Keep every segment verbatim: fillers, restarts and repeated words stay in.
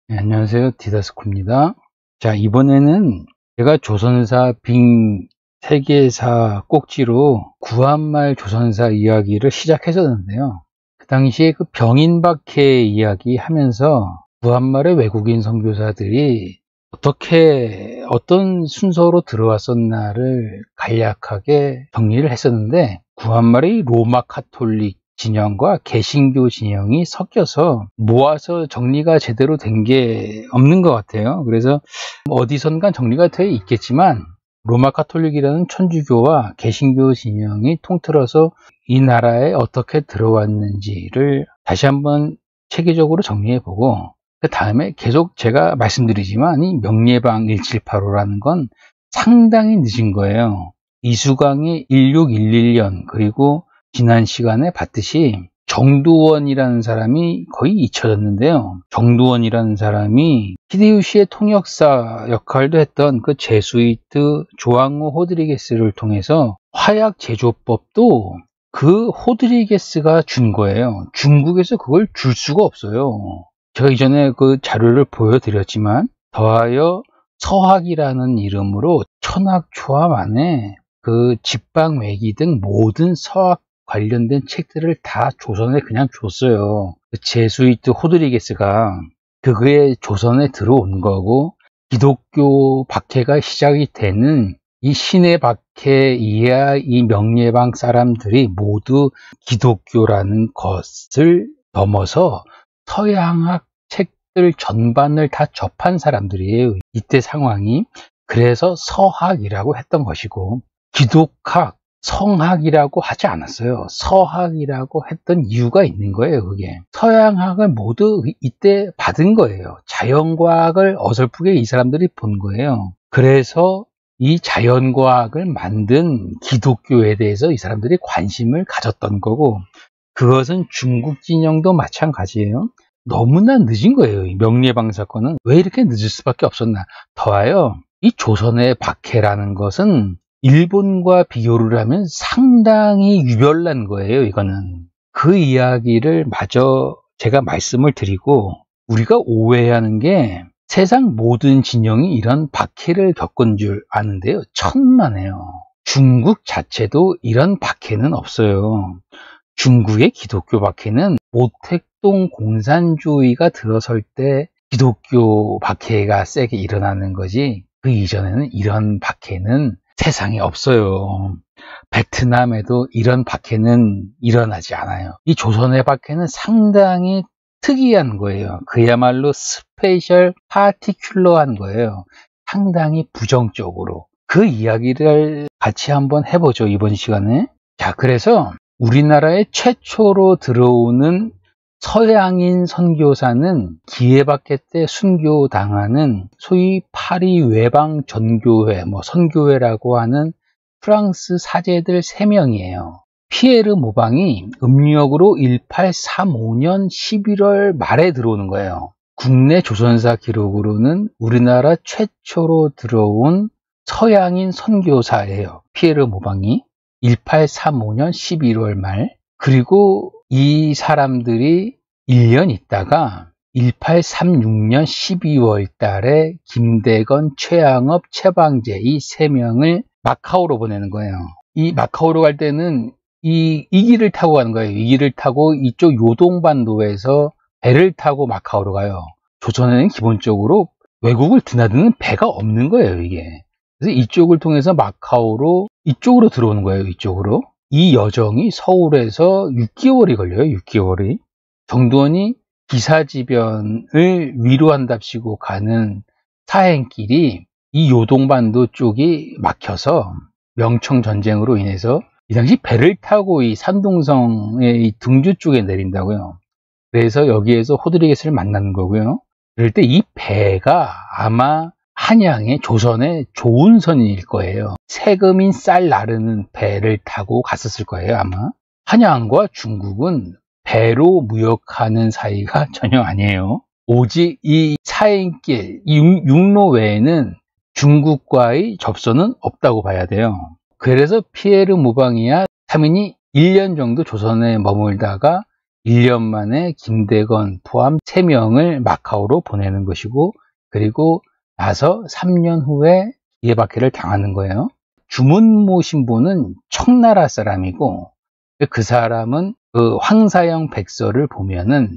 네, 안녕하세요. 디다스코입니다. 자, 이번에는 제가 조선사 빙 세계사 꼭지로 구한말 조선사 이야기를 시작했었는데요. 그 당시에 그 병인박해 이야기 하면서 구한말의 외국인 선교사들이 어떻게, 어떤 순서로 들어왔었나를 간략하게 정리를 했었는데, 구한말의 로마 카톨릭 진영과 개신교 진영이 섞여서 모아서 정리가 제대로 된 게 없는 것 같아요. 그래서 어디선가 정리가 되어 있겠지만 로마 카톨릭이라는 천주교와 개신교 진영이 통틀어서 이 나라에 어떻게 들어왔는지를 다시 한번 체계적으로 정리해보고, 그 다음에 계속 제가 말씀드리지만 이 명례방 천칠백팔십오라는 건 상당히 늦은 거예요. 이수강이 천육백십일 년, 그리고 지난 시간에 봤듯이 정두원이라는 사람이 거의 잊혀졌는데요. 정두원이라는 사람이 히데요시의 통역사 역할도 했던 그 제수이트 조항호 호드리게스를 통해서 화약 제조법도 그 호드리게스가 준 거예요. 중국에서 그걸 줄 수가 없어요. 제가 이전에 그 자료를 보여드렸지만, 더하여 서학이라는 이름으로 천학초합 안에 그 집방외기 등 모든 서학 관련된 책들을 다 조선에 그냥 줬어요. 그 제수이트 호드리게스가 그게 조선에 들어온 거고, 기독교 박해가 시작이 되는 이 신의 박해 이하 이 명례방 사람들이 모두 기독교라는 것을 넘어서 서양학 책들 전반을 다 접한 사람들이에요. 이때 상황이. 그래서 서학이라고 했던 것이고, 기독학, 성학이라고 하지 않았어요. 서학이라고 했던 이유가 있는 거예요. 그게 서양학을 모두 이때 받은 거예요. 자연과학을 어설프게 이 사람들이 본 거예요. 그래서 이 자연과학을 만든 기독교에 대해서 이 사람들이 관심을 가졌던 거고, 그것은 중국 진영도 마찬가지예요. 너무나 늦은 거예요. 이 명례방 사건은 왜 이렇게 늦을 수밖에 없었나. 더하여 이 조선의 박해라는 것은 일본과 비교를 하면 상당히 유별난 거예요. 이거는 그 이야기를 마저 제가 말씀을 드리고, 우리가 오해하는 게 세상 모든 진영이 이런 박해를 겪은 줄 아는데요, 천만에요. 중국 자체도 이런 박해는 없어요. 중국의 기독교 박해는 모택동 공산주의가 들어설 때 기독교 박해가 세게 일어나는 거지, 그 이전에는 이런 박해는 세상에 없어요. 베트남에도 이런 박해는 일어나지 않아요. 이 조선의 박해는 상당히 특이한 거예요. 그야말로 스페셜 파티큘러한 거예요. 상당히 부정적으로. 그 이야기를 같이 한번 해보죠, 이번 시간에. 자, 그래서 우리나라에 최초로 들어오는 서양인 선교사는 기해박해 때 순교당하는 소위 파리 외방 전교회, 뭐 선교회라고 하는 프랑스 사제들 세 명이에요. 피에르 모방이 음력으로 천팔백삼십오 년 십일월 말에 들어오는 거예요. 국내 조선사 기록으로는 우리나라 최초로 들어온 서양인 선교사예요. 피에르 모방이 천팔백삼십오 년 십일월 말. 그리고 이 사람들이 일 년 있다가 천팔백삼십육 년 십이월 달에 김대건, 최양업, 최방재 이 세 명을 마카오로 보내는 거예요. 이 마카오로 갈 때는 이, 이 길을 타고 가는 거예요. 이 길을 타고 이쪽 요동반도에서 배를 타고 마카오로 가요. 조선에는 기본적으로 외국을 드나드는 배가 없는 거예요, 이게. 그래서 이쪽을 통해서 마카오로 이쪽으로 들어오는 거예요, 이쪽으로. 이 여정이 서울에서 육 개월이 걸려요, 육 개월이. 정두원이 기사지변을 위로한답시고 가는 사행길이 이 요동반도 쪽이 막혀서 명청전쟁으로 인해서 이 당시 배를 타고 이 산동성의 이 등주 쪽에 내린다고요. 그래서 여기에서 호드리게스를 만나는 거고요. 그럴 때 이 배가 아마 한양의 조선의 좋은 선일 거예요. 세금인 쌀 나르는 배를 타고 갔었을 거예요, 아마. 한양과 중국은 배로 무역하는 사이가 전혀 아니에요. 오직 이 사행길, 이 육로 외에는 중국과의 접선은 없다고 봐야 돼요. 그래서 피에르 모방이야 삼 인이 일 년 정도 조선에 머물다가 일 년 만에 김대건 포함 세 명을 마카오로 보내는 것이고, 그리고 나서 삼 년 후에 기회박해를 당하는 거예요. 주문모 신부는 청나라 사람이고, 그 사람은 그 황사영 백서를 보면은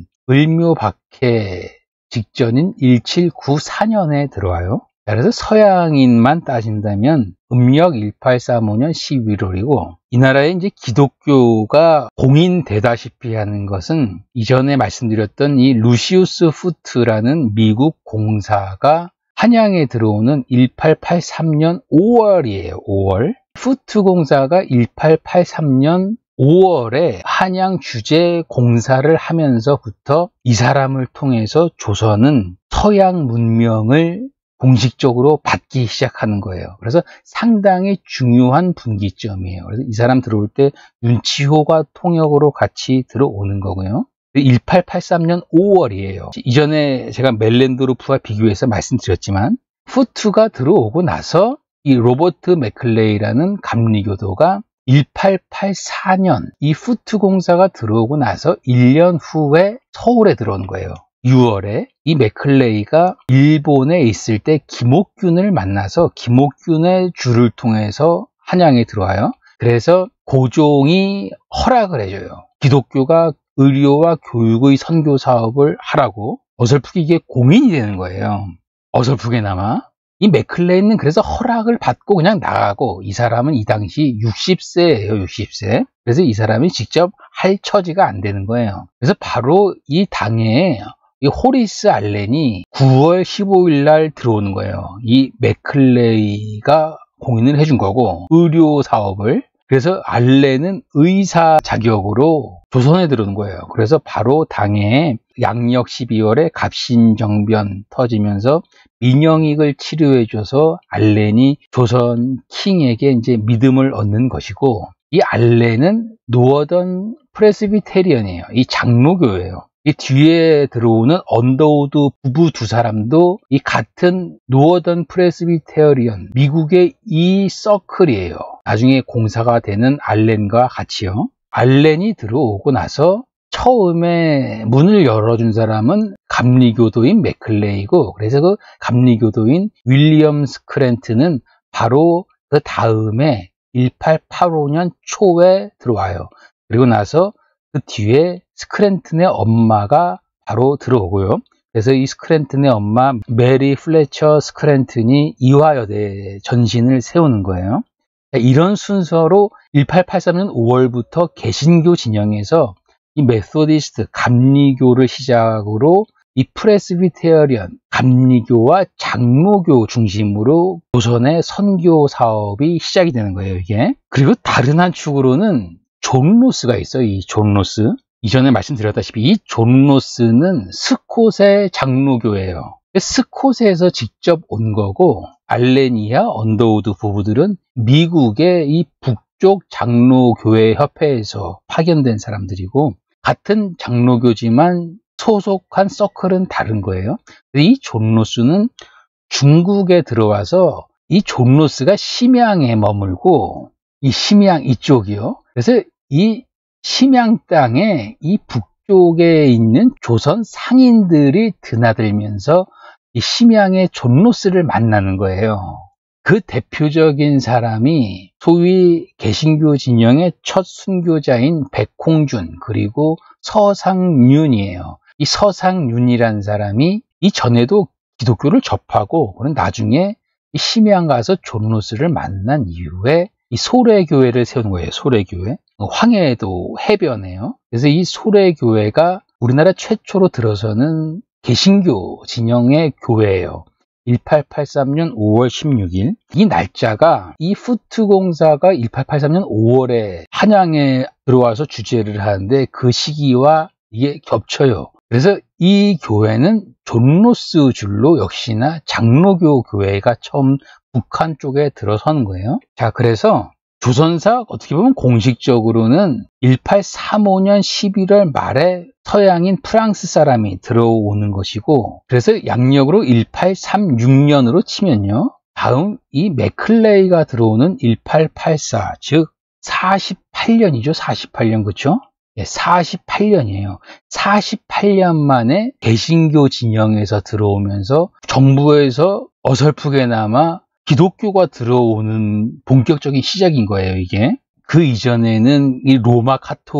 을묘박해 직전인 천칠백구십사 년에 들어와요. 그래서 서양인만 따진다면 음력 천팔백삼십오 년 십일월이고, 이 나라에 이제 기독교가 공인되다시피 하는 것은 이전에 말씀드렸던 이 루시우스 후트라는 미국 공사가 한양에 들어오는 천팔백팔십삼 년 오월이에요. 오월. 후트 공사가 천팔백팔십삼 년 오월에 한양 주재 공사를 하면서부터 이 사람을 통해서 조선은 서양 문명을 공식적으로 받기 시작하는 거예요. 그래서 상당히 중요한 분기점이에요. 그래서 이 사람 들어올 때 윤치호가 통역으로 같이 들어오는 거고요. 천팔백팔십삼 년 오월이에요. 이전에 제가 멜랜드로프와 비교해서 말씀드렸지만, 후트가 들어오고 나서 이 로버트 맥클레이라는 감리교도가 천팔백팔십사 년 이 후트 공사가 들어오고 나서 일 년 후에 서울에 들어온 거예요. 유월에 이 맥클레이가 일본에 있을 때 김옥균을 만나서 김옥균의 주를 통해서 한양에 들어와요. 그래서 고종이 허락을 해줘요. 기독교가 의료와 교육의 선교 사업을 하라고. 어설프게 이게 공인이 되는 거예요. 어설프게나마. 이 맥클레이는 그래서 허락을 받고 그냥 나가고, 이 사람은 이 당시 육십 세예요. 육십 세. 그래서 이 사람이 직접 할 처지가 안 되는 거예요. 그래서 바로 이 당에 이 호리스 알렌이 구월 십오일 날 들어오는 거예요. 이 맥클레이가 공인을 해준 거고, 의료 사업을. 그래서 알렌은 의사 자격으로 조선에 들어오는 거예요. 그래서 바로 당해 양력 십이월에 갑신정변 터지면서 민영익을 치료해줘서 알렌이 조선 킹에게 이제 믿음을 얻는 것이고, 이 알렌은 노어던 프레스비테리언이에요. 이 장로교예요. 이 뒤에 들어오는 언더우드 부부 두 사람도 이 같은 노어던 프레스비테리언, 미국의 이 서클이에요. 나중에 공사가 되는 알렌과 같이요. 알렌이 들어오고 나서 처음에 문을 열어준 사람은 감리교도인 맥클레이고, 그래서 그 감리교도인 윌리엄 스크랜트는 바로 그 다음에 천팔백팔십오 년 초에 들어와요. 그리고 나서 그 뒤에 스크랜튼의 엄마가 바로 들어오고요. 그래서 이 스크랜튼의 엄마 메리 플래처 스크랜튼이 이화여대 전신을 세우는 거예요. 이런 순서로 천팔백팔십삼 년 오월부터 개신교 진영에서 이 메소디스트 감리교를 시작으로 이 프레스비테리언 감리교와 장로교 중심으로 조선의 선교 사업이 시작이 되는 거예요, 이게. 그리고 다른 한 축으로는 존 로스가 있어요. 이 존 로스. 이전에 말씀드렸다시피 이 존 로스는 스콧의 장로교예요. 스콧에서 직접 온 거고, 알레니아 언더우드 부부들은 미국의 이 북쪽 장로교회 협회에서 파견된 사람들이고, 같은 장로교지만 소속한 서클은 다른 거예요. 이 존 로스는 중국에 들어와서 이 존 로스가 심양에 머물고, 이 심양 이쪽이요. 그래서 이 심양 땅에 이 북쪽에 있는 조선 상인들이 드나들면서 이 심양의 존 로스를 만나는 거예요. 그 대표적인 사람이 소위 개신교 진영의 첫 순교자인 백홍준, 그리고 서상윤이에요. 이 서상윤이라는 사람이 이전에도 기독교를 접하고, 그런 나중에 이 심양 가서 존 로스를 만난 이후에 이 소래교회를 세우는 거예요. 소래교회. 황해도 해변에요. 그래서 이 소래교회가 우리나라 최초로 들어서는 개신교 진영의 교회예요. 천팔백팔십삼 년 오월 십육일. 이 날짜가 이 후트 공사가 천팔백팔십삼 년 오월에 한양에 들어와서 주재를 하는데 그 시기와 이게 겹쳐요. 그래서 이 교회는 존 로스 줄로 역시나 장로교 교회가 처음 북한 쪽에 들어서는 거예요. 자, 그래서 조선사 어떻게 보면 공식적으로는 천팔백삼십오 년 십일월 말에 서양인 프랑스 사람이 들어오는 것이고, 그래서 양력으로 천팔백삼십육 년으로 치면요, 다음 이 맥클레이가 들어오는 천팔백팔십사, 즉 사십팔 년이죠. 사십팔 년, 그렇죠? 사십팔 년이에요. 사십팔 년 만에 개신교 진영에서 들어오면서 정부에서 어설프게나마 기독교가 들어오는 본격적인 시작인 거예요, 이게. 그 이전에는 이 로마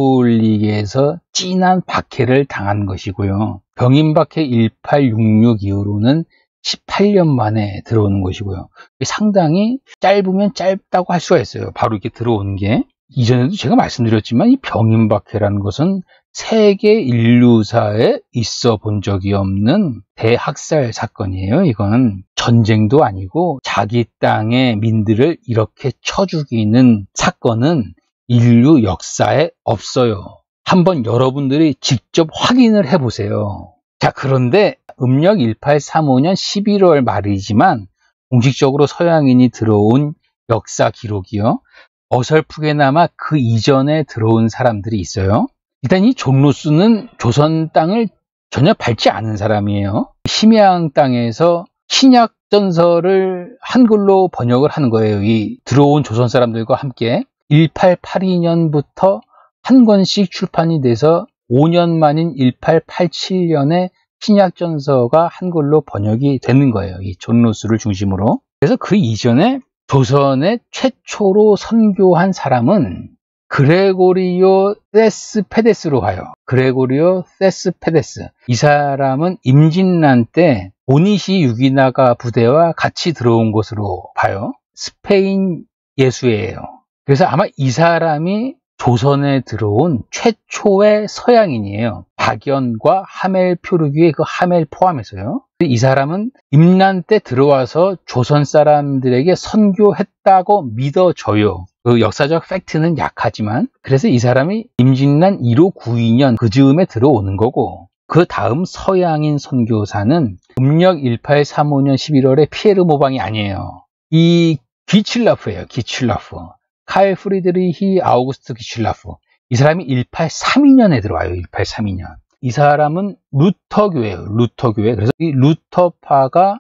카톨릭에서 진한 박해를 당한 것이고요. 병인박해 일팔육육 이후로는 십팔 년 만에 들어오는 것이고요. 상당히 짧으면 짧다고 할 수가 있어요. 바로 이렇게 들어오는 게. 이전에도 제가 말씀드렸지만 이 병인박해라는 것은 세계 인류사에 있어 본 적이 없는 대학살 사건이에요. 이건 전쟁도 아니고 자기 땅의 민들을 이렇게 쳐 죽이는 사건은 인류 역사에 없어요. 한번 여러분들이 직접 확인을 해보세요. 자, 그런데 음력 일팔삼오 년 십일월 말이지만 공식적으로 서양인이 들어온 역사 기록이요. 어설프게나마 그 이전에 들어온 사람들이 있어요. 일단 이 존 로스는 조선 땅을 전혀 밟지 않은 사람이에요. 심야항 땅에서 신약 전설을 한글로 번역을 하는 거예요. 이 들어온 조선 사람들과 함께 일팔팔이 년부터 한 권씩 출판이 돼서 오 년 만인 일팔팔칠 년에 신약 전서가 한글로 번역이 되는 거예요. 이 존 로스를 중심으로. 그래서 그 이전에 조선의 최초로 선교한 사람은 그레고리오 세스페데스로 가요. 그레고리오 세스페데스. 이 사람은 임진란 때 오니시 유기나가 부대와 같이 들어온 것으로 봐요. 스페인 예수예요. 그래서 아마 이 사람이 조선에 들어온 최초의 서양인이에요. 박연과 하멜 표류기의 그 하멜 포함해서요. 이 사람은 임란 때 들어와서 조선 사람들에게 선교했다고 믿어져요. 그 역사적 팩트는 약하지만 그래서 이 사람이 임진란 일오구이 년 그 즈음에 들어오는 거고 그 다음 서양인 선교사는 음력 일팔삼오 년 십일월에 피에르 모방이 아니에요. 이 기칠라프예요. 기칠라프. 칼 프리드리히 아우구스트 기칠라프. 이 사람이 일팔삼이 년에 들어와요. 일팔삼이 년. 이 사람은 루터교예요. 루터교회. 그래서 이 루터파가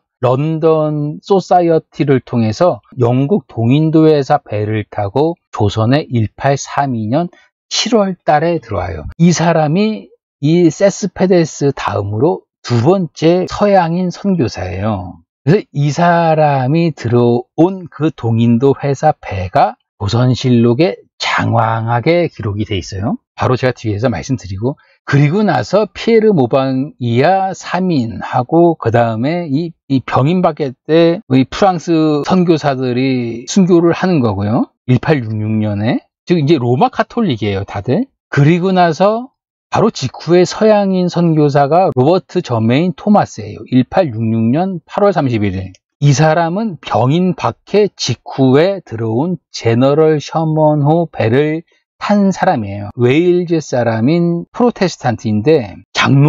런던 소사이어티를 통해서 영국 동인도회사 배를 타고 조선에 일팔삼이 년 칠월 달에 들어와요. 이 사람이 이 세스페데스 다음으로 두 번째 서양인 선교사예요. 그래서 이 사람이 들어온 그 동인도 회사 배가 조선실록에 장황하게 기록이 돼 있어요. 바로 제가 뒤에서 말씀드리고 그리고 나서 피에르 모방이야 삼 인하고 그 다음에 이, 이 병인박해 때 이 프랑스 선교사들이 순교를 하는 거고요. 일팔육육 년에 즉 이제 로마 카톨릭이에요, 다들. 그리고 나서 바로 직후에 서양인 선교사가 로버트 저메인 토마스예요. 일팔육육 년 팔월 삼십일 일. 이 사람은 병인박해 직후에 들어온 제너럴 셔먼호 배를 탄 사람이에요. 웨일즈 사람인 프로테스탄트인데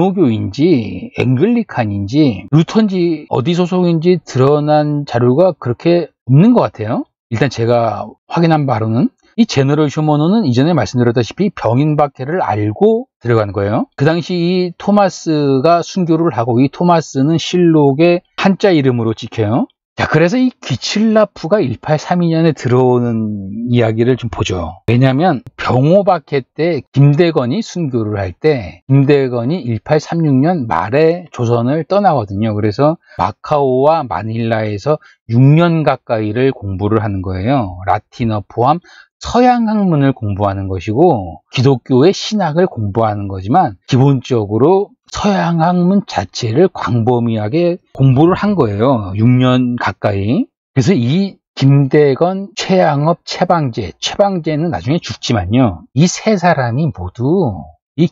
장로교인지 앵글리칸인지 루터인지 어디 소속인지 드러난 자료가 그렇게 없는 것 같아요. 일단 제가 확인한 바로는 이 제너럴 셔먼호는 이전에 말씀드렸다시피 병인박해를 알고 들어간 거예요. 그 당시 이 토마스가 순교를 하고 이 토마스는 실록에 한자 이름으로 찍혀요. 자, 그래서 이 귀칠라프가 일팔삼이 년에 들어오는 이야기를 좀 보죠. 왜냐하면 병호박해 때 김대건이 순교를 할 때 김대건이 일팔삼육 년 말에 조선을 떠나거든요. 그래서 마카오와 마닐라에서 육 년 가까이를 공부를 하는 거예요. 라틴어 포함 서양 학문을 공부하는 것이고 기독교의 신학을 공부하는 거지만 기본적으로 서양 학문 자체를 광범위하게 공부를 한 거예요. 육 년 가까이. 그래서 이 김대건, 최양업, 최방재, 최방재는 나중에 죽지만요. 이 세 사람이 모두 이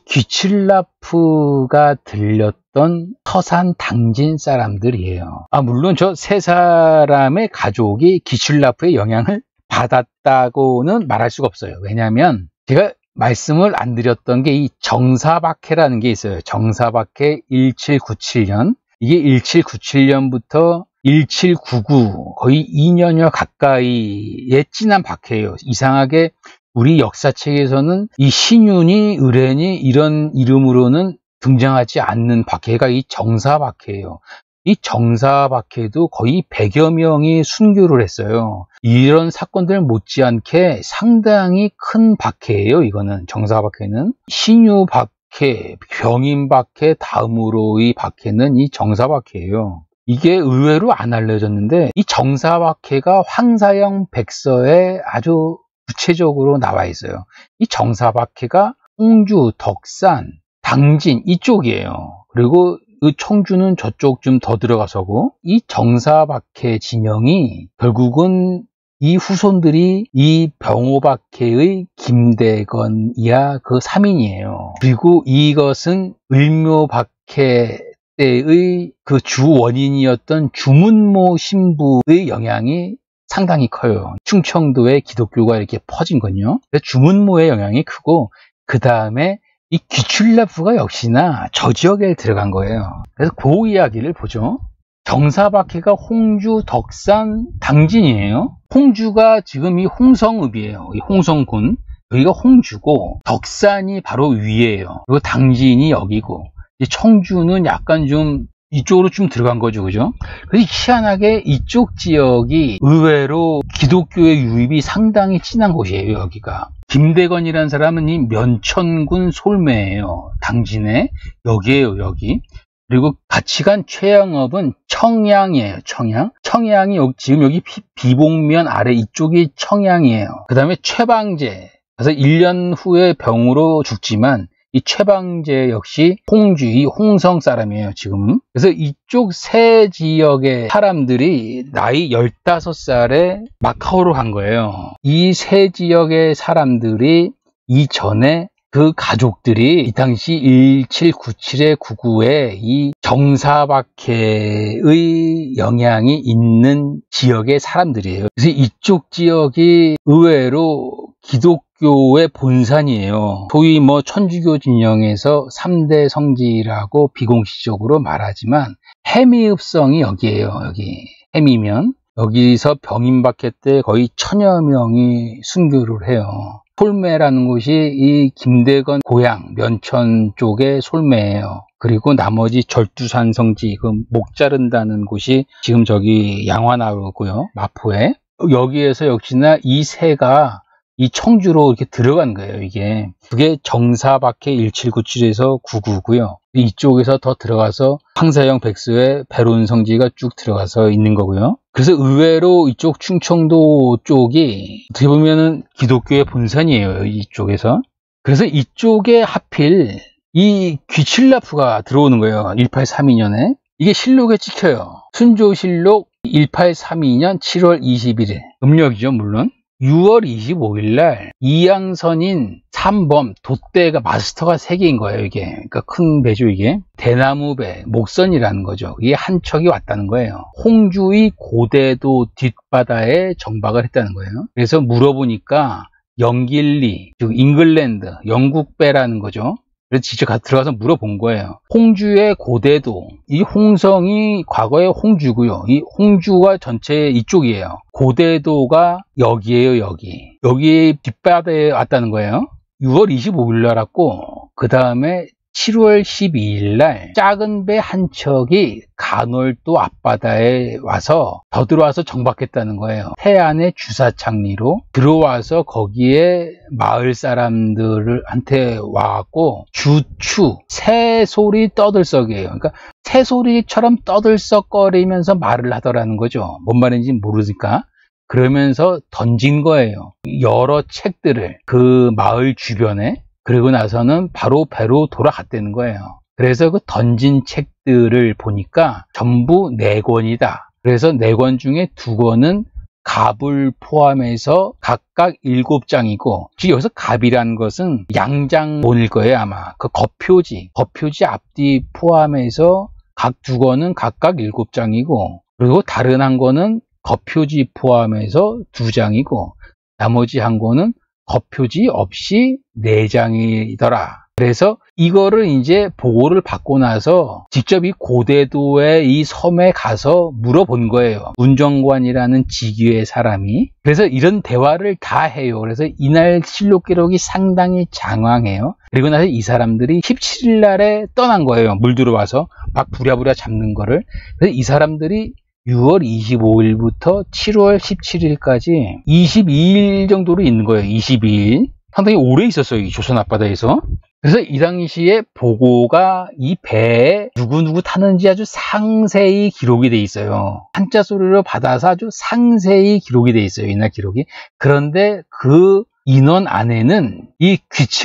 귀칠라프가 들렸던 서산 당진 사람들이에요. 아, 물론 저 세 사람의 가족이 귀칠라프의 영향을 받았다고는 말할 수가 없어요. 왜냐하면 제가 말씀을 안 드렸던 게 이 정사박해라는 게 있어요. 정사박해 일칠구칠 년. 이게 일칠구칠 년부터 일칠구구 거의 이 년여 가까이의 진한 박해예요. 이상하게 우리 역사책에서는 이 신윤이, 의뢰니 이런 이름으로는 등장하지 않는 박해가 이 정사박해예요. 이 정사박해도 거의 백여 명이 순교를 했어요. 이런 사건들 못지않게 상당히 큰 박해예요. 이거는 정사박해는 신유박해, 병인박해 다음으로의 박해는 이 정사박해예요. 이게 의외로 안 알려졌는데 이 정사박해가 황사영 백서에 아주 구체적으로 나와 있어요. 이 정사박해가 홍주, 덕산, 당진 이쪽이에요. 그리고 그 청주는 저쪽 좀 더 들어가서고, 이 정사박해 진영이 결국은 이 후손들이 이 병호박해의 김대건이야 그 삼 인이에요. 그리고 이것은 을묘박해 때의 그 주 원인이었던 주문모 신부의 영향이 상당히 커요. 충청도에 기독교가 이렇게 퍼진 건요. 주문모의 영향이 크고, 그 다음에 이 귀출라프가 역시나 저 지역에 들어간 거예요. 그래서 그 이야기를 보죠. 정사박해가 홍주, 덕산, 당진이에요. 홍주가 지금 이 홍성읍이에요. 이 홍성군. 여기가 홍주고, 덕산이 바로 위에요. 그리고 당진이 여기고, 청주는 약간 좀 이쪽으로 좀 들어간 거죠. 그죠? 그래서 희한하게 이쪽 지역이 의외로 기독교의 유입이 상당히 진한 곳이에요. 여기가. 김대건이라는 사람은 이 면천군 솔매예요. 당진에. 여기에요. 여기. 그리고 같이 간 최영업은 청양이에요. 청양. 청양이 여기, 지금 여기 비, 비봉면 아래 이쪽이 청양이에요. 그 다음에 최방제. 그래서 일 년 후에 병으로 죽지만 이 최방제 역시 홍주, 이 홍성 사람이에요, 지금은. 그래서 이쪽 세 지역의 사람들이 나이 열다섯 살에 마카오로 간 거예요. 이 세 지역의 사람들이 이전에 그 가족들이 이 당시 일칠구칠에 구구에 이 정사박해의 영향이 있는 지역의 사람들이에요. 그래서 이쪽 지역이 의외로 기독교의 본산이에요. 소위 뭐 천주교 진영에서 삼 대 성지라고 비공식적으로 말하지만 해미읍성이 여기에요. 여기 해미면. 여기서 병인박해 때 거의 천여 명이 순교를 해요. 솔매라는 곳이 이 김대건 고향 면천 쪽의 솔매예요. 그리고 나머지 절두산 성지, 그 목 자른다는 곳이 지금 저기 양화나루고요. 마포에. 여기에서 역시나 이 새가 이 청주로 이렇게 들어간 거예요, 이게. 그게 정사박해 일칠구칠에서 구구고요. 이쪽에서 더 들어가서 황사영 백서에 배론 성지가 쭉 들어가서 있는 거고요. 그래서 의외로 이쪽 충청도 쪽이 어떻게 보면은 기독교의 본산이에요, 이쪽에서. 그래서 이쪽에 하필 이 귀칠라프가 들어오는 거예요, 일팔삼이 년에. 이게 실록에 찍혀요. 순조실록 일팔삼이 년 칠월 이십일일. 음력이죠, 물론. 유월 이십오일 날 이양선인 삼범 돛대가 마스터가 세 개인 거예요. 이게 그러니까 큰 배죠. 이게 대나무배 목선이라는 거죠. 이게 한 척이 왔다는 거예요. 홍주의 고대도 뒷바다에 정박을 했다는 거예요. 그래서 물어보니까 영길리 즉 잉글랜드 영국배라는 거죠. 그래서 직접 들어가서 물어본 거예요. 홍주의 고대도, 이 홍성이 과거의 홍주고요. 이 홍주가 전체 이쪽이에요. 고대도가 여기에요, 여기. 여기 뒷바다에 왔다는 거예요. 유월 이십오일 날 왔고, 그 다음에 칠월 십이일 날 작은 배 한 척이 간월도 앞바다에 와서 더 들어와서 정박했다는 거예요. 태안의 주사창리로 들어와서 거기에 마을 사람들한테 와갖고 주추, 새소리 떠들썩이에요. 그러니까 새소리처럼 떠들썩거리면서 말을 하더라는 거죠. 뭔 말인지 모르니까. 그러면서 던진 거예요. 여러 책들을 그 마을 주변에. 그리고 나서는 바로 배로 돌아갔다는 거예요. 그래서 그 던진 책들을 보니까 전부 네 권이다. 그래서 네 권 중에 두 권은 갑을 포함해서 각각 일곱 장이고, 즉 여기서 갑이라는 것은 양장본일 거예요, 아마. 그 거표지, 거표지 앞뒤 포함해서 각 두 권은 각각 일곱 장이고, 그리고 다른 한 권은 거표지 포함해서 두 장이고, 나머지 한 권은 거표지 없이 네 장이더라. 그래서 이거를 이제 보고를 받고 나서 직접 이 고대도의 이 섬에 가서 물어본 거예요. 문정관이라는 직위의 사람이. 그래서 이런 대화를 다 해요. 그래서 이날 실록 기록이 상당히 장황해요. 그리고 나서 이 사람들이 십칠 일 날에 떠난 거예요. 물 들어와서 막 부랴부랴 잡는 거를. 그래서 이 사람들이 유월 이십오일부터 칠월 십칠일까지 이십이 일 정도로 있는 거예요. 이십이 일. 상당히 오래 있었어요. 이 조선 앞바다에서. 그래서 이 당시에 보고가 이 배에 누구누구 타는지 아주 상세히 기록이 돼 있어요. 한자 소리로 받아서 아주 상세히 기록이 돼 있어요. 이날 기록이. 그런데 그 인원 안에는 이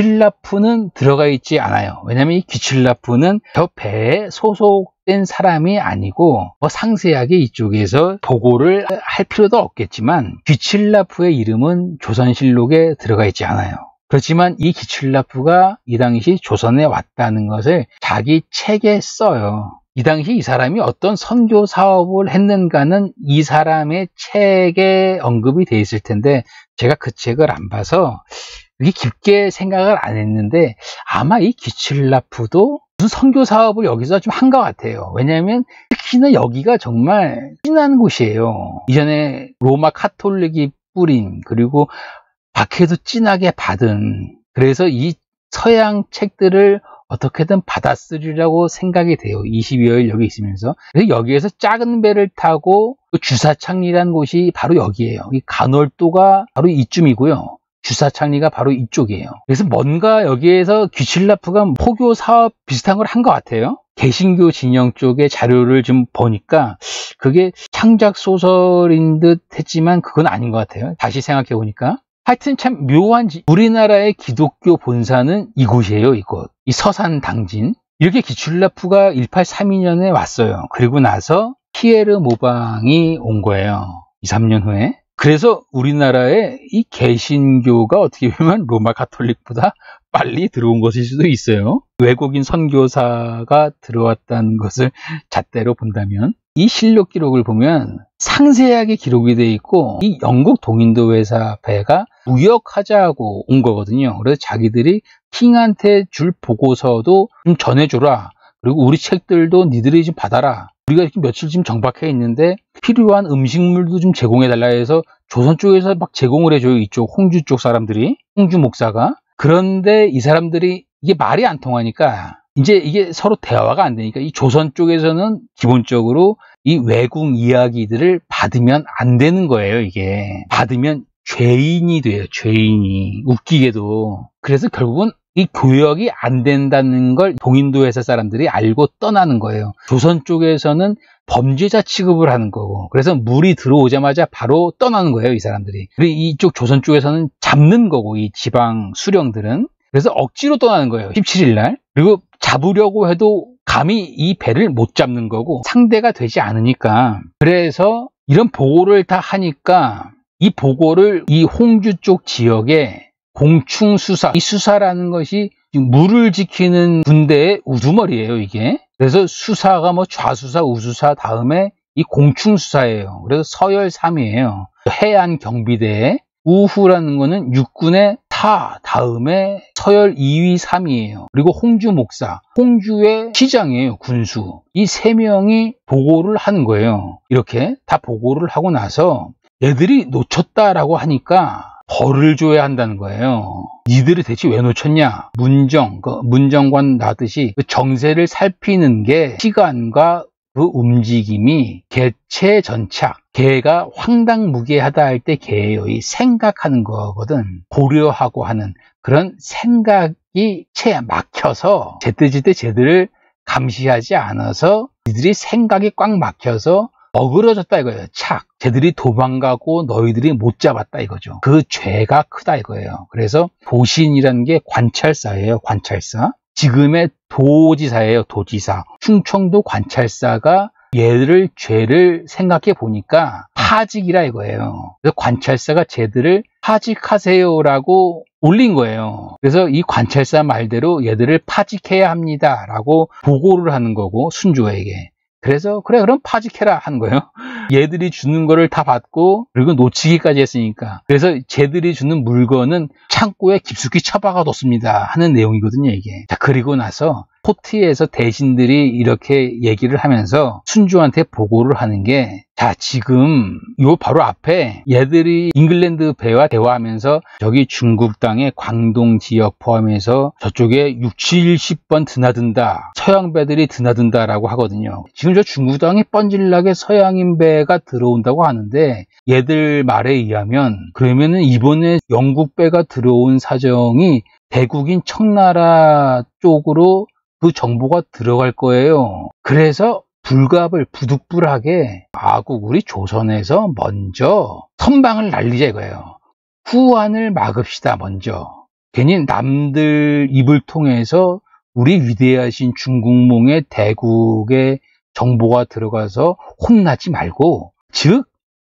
귀칠라프는 들어가 있지 않아요. 왜냐하면 이 귀칠라프는 저 배에 소속된 사람이 아니고 뭐 상세하게 이쪽에서 보고를 할 필요도 없겠지만 귀칠라프의 이름은 조선실록에 들어가 있지 않아요. 그렇지만 이 귀칠라프가 이 당시 조선에 왔다는 것을 자기 책에 써요. 이 당시 이 사람이 어떤 선교 사업을 했는가는 이 사람의 책에 언급이 돼 있을 텐데 제가 그 책을 안 봐서 이렇게 깊게 생각을 안 했는데 아마 이 귀칠라프도 무슨 선교 사업을 여기서 좀 한 것 같아요. 왜냐하면 특히나 여기가 정말 진한 곳이에요. 이전에 로마 카톨릭이 뿌린 그리고 박해도 진하게 받은 그래서 이 서양 책들을 어떻게든 받아쓰리라고 생각이 돼요. 이십여일 여기 있으면서. 그래서 여기에서 작은 배를 타고 주사창리라는 곳이 바로 여기에요. 이 간월도가 바로 이쯤이고요. 주사창리가 바로 이쪽이에요. 그래서 뭔가 여기에서 귀칠라프가 포교 사업 비슷한 걸 한 것 같아요. 개신교 진영 쪽의 자료를 좀 보니까 그게 창작 소설인 듯 했지만 그건 아닌 것 같아요. 다시 생각해 보니까. 하여튼 참 묘한 우리나라의 기독교 본사는 이곳이에요. 이곳. 이 서산 당진. 이렇게 귀칠라프가 일팔삼이년에 왔어요. 그리고 나서 피에르 모방이 온 거예요. 이, 삼 년 후에. 그래서 우리나라에 이 개신교가 어떻게 보면 로마 가톨릭보다 빨리 들어온 것일 수도 있어요. 외국인 선교사가 들어왔다는 것을 잣대로 본다면 이 실록 기록을 보면 상세하게 기록이 되어 있고 이 영국 동인도 회사 배가 무역하자고 온 거거든요. 그래서 자기들이 킹한테 줄 보고서도 좀 전해줘라. 그리고 우리 책들도 니들이 좀 받아라. 우리가 이렇게 며칠 지금 정박해 있는데 필요한 음식물도 좀 제공해달라 해서 조선 쪽에서 막 제공을 해줘요. 이쪽 홍주 쪽 사람들이. 홍주 목사가. 그런데 이 사람들이 이게 말이 안 통하니까 이제 이게 서로 대화가 안 되니까 이 조선 쪽에서는 기본적으로 이 외국 이야기들을 받으면 안 되는 거예요. 이게 받으면 죄인이 돼요. 죄인이. 웃기게도. 그래서 결국은 이 교역이 안 된다는 걸 동인도 회사 사람들이 알고 떠나는 거예요. 조선 쪽에서는 범죄자 취급을 하는 거고 그래서 물이 들어오자마자 바로 떠나는 거예요. 이 사람들이. 그리고 이쪽 조선 쪽에서는 잡는 거고 이 지방 수령들은. 그래서 억지로 떠나는 거예요. 십칠일 날. 그리고 잡으려고 해도 감히 이 배를 못 잡는 거고 상대가 되지 않으니까. 그래서 이런 보고를 다 하니까 이 보고를 이 홍주 쪽 지역에 공충수사, 이 수사라는 것이 물을 지키는 군대의 우두머리예요, 이게. 그래서 수사가 뭐 좌수사, 우수사 다음에 이 공충수사예요. 그래서 서열 삼 위예요. 해안 경비대, 우후라는 거는 육군의 타 다음에 서열 이 위, 삼 위예요. 그리고 홍주 목사, 홍주의 시장이에요, 군수. 이 세 명이 보고를 하는 거예요. 이렇게 다 보고를 하고 나서 얘들이 놓쳤다라고 하니까 벌을 줘야 한다는 거예요. 니들이 대체 왜 놓쳤냐? 문정, 그 문정관 나듯이 그 정세를 살피는 게 시간과 그 움직임이 개체 전착, 개가 황당무계하다 할 때 개예요. 이 생각하는 거거든. 고려하고 하는 그런 생각이 채 막혀서 제때제때 쟤들을 감시하지 않아서 니들이 생각이 꽉 막혀서 어그러졌다 이거예요. 착. 쟤들이 도망가고 너희들이 못 잡았다 이거죠. 그 죄가 크다 이거예요. 그래서 도신이라는 게 관찰사예요. 관찰사. 지금의 도지사예요. 도지사. 충청도 관찰사가 얘를 죄를 생각해 보니까 파직이라 이거예요. 그래서 관찰사가 쟤들을 파직하세요라고 올린 거예요. 그래서 이 관찰사 말대로 얘들을 파직해야 합니다라고 보고를 하는 거고 순조에게. 그래서 그래 그럼 파직해라 하는 거예요. 얘들이 주는 거를 다 받고 그리고 놓치기까지 했으니까. 그래서 쟤들이 주는 물건은 창고에 깊숙이 처박아 뒀습니다 하는 내용이거든요, 이게. 자, 그리고 나서 포트에서 대신들이 이렇게 얘기를 하면서 순조한테 보고를 하는 게, 자, 지금 요 바로 앞에 얘들이 잉글랜드 배와 대화하면서 저기 중국 땅의 광동 지역 포함해서 저쪽에 육십, 칠십 번 드나든다, 서양 배들이 드나든다라고 하거든요. 지금 저 중국 땅에 뻔질나게 서양인 배가 들어온다고 하는데, 얘들 말에 의하면 그러면은 이번에 영국 배가 들어온 사정이 대국인 청나라 쪽으로 그 정보가 들어갈 거예요. 그래서 불갑을 부득불하게 아국 우리 조선에서 먼저 선방을 날리자 이거예요. 후환을 막읍시다 먼저. 괜히 남들 입을 통해서 우리 위대하신 중국몽의 대국의 정보가 들어가서 혼나지 말고, 즉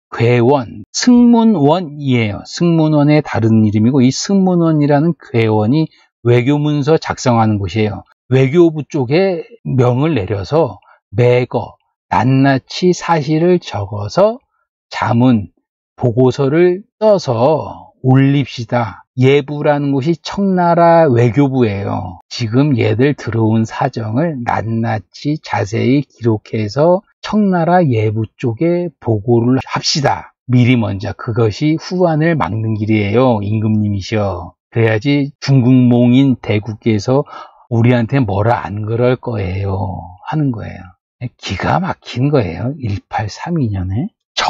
괴원, 승문원이에요. 승문원의 다른 이름이고, 이 승문원이라는 괴원이 외교문서 작성하는 곳이에요. 외교부 쪽에 명을 내려서 매거, 낱낱이 사실을 적어서 자문, 보고서를 써서 올립시다. 예부라는 곳이 청나라 외교부예요. 지금 얘들 들어온 사정을 낱낱이 자세히 기록해서 청나라 예부 쪽에 보고를 합시다. 미리 먼저. 그것이 후환을 막는 길이에요. 임금님이시여. 그래야지 중국몽인 대국에서 우리한테 뭐라 안 그럴 거예요 하는 거예요. 기가 막힌 거예요. 일팔삼이 년에.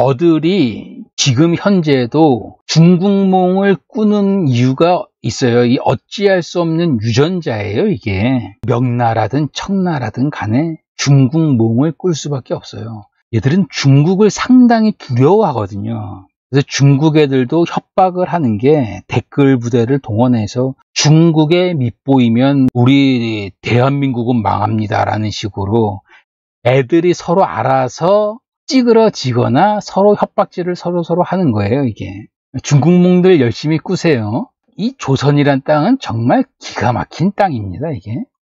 저들이 지금 현재도 중국몽을 꾸는 이유가 있어요. 이 어찌할 수 없는 유전자예요, 이게. 명나라든 청나라든 간에 중국몽을 꿀 수밖에 없어요. 얘들은 중국을 상당히 두려워하거든요. 그래서 중국 애들도 협박을 하는 게 댓글 부대를 동원해서 중국에 밑보이면 우리 대한민국은 망합니다라는 식으로 애들이 서로 알아서 찌그러지거나 서로 협박질을 서로 서로 하는 거예요, 이게. 중국몽들 열심히 꾸세요. 이 조선이란 땅은 정말 기가 막힌 땅입니다, 이게.